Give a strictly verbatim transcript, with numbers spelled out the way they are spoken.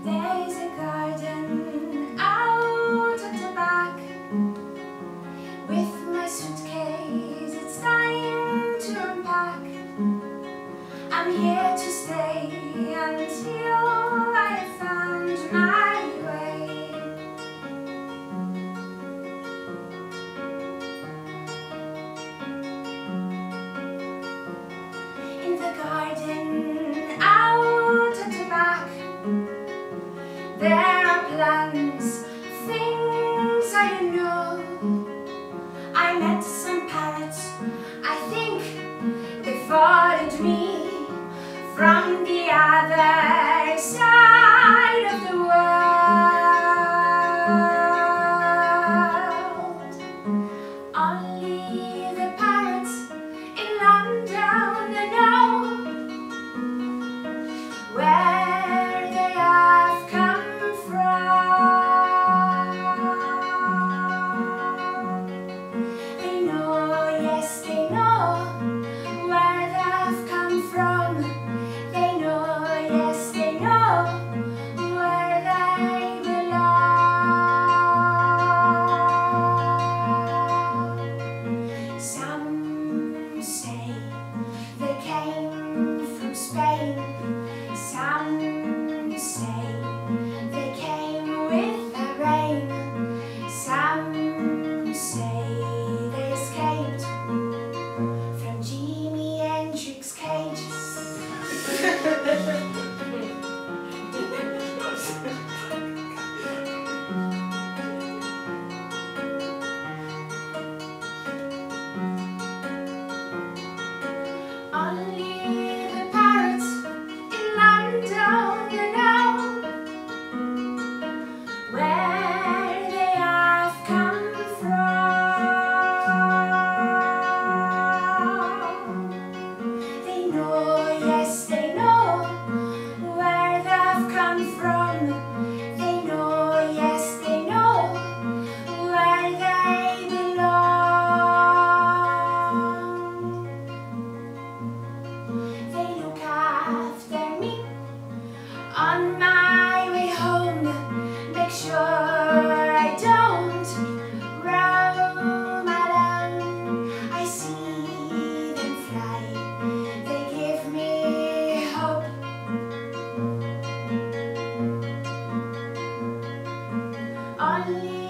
There's a garden out at the back. With my suitcase, it's time to unpack. I'm here to stay until I have found my way. In the garden out at the back, there are plants, things I don't know. I met some parrots, I think they followed me from the other side of the world. Only the parrots in London know where they have come from. They know, yes, they know where they've come from. They know, yes, they know where they belong. Some say they came from Spain. Some say they came with the rain. Some say they escaped from Jimi Hendrix's cage. Only the parrots in London know where they have come from. They know, yes, they know where they've come from. They know, yes, they know where they belong. They look after me on my way home, make sure I don't roam alone. I see them fly, they give me hope. Only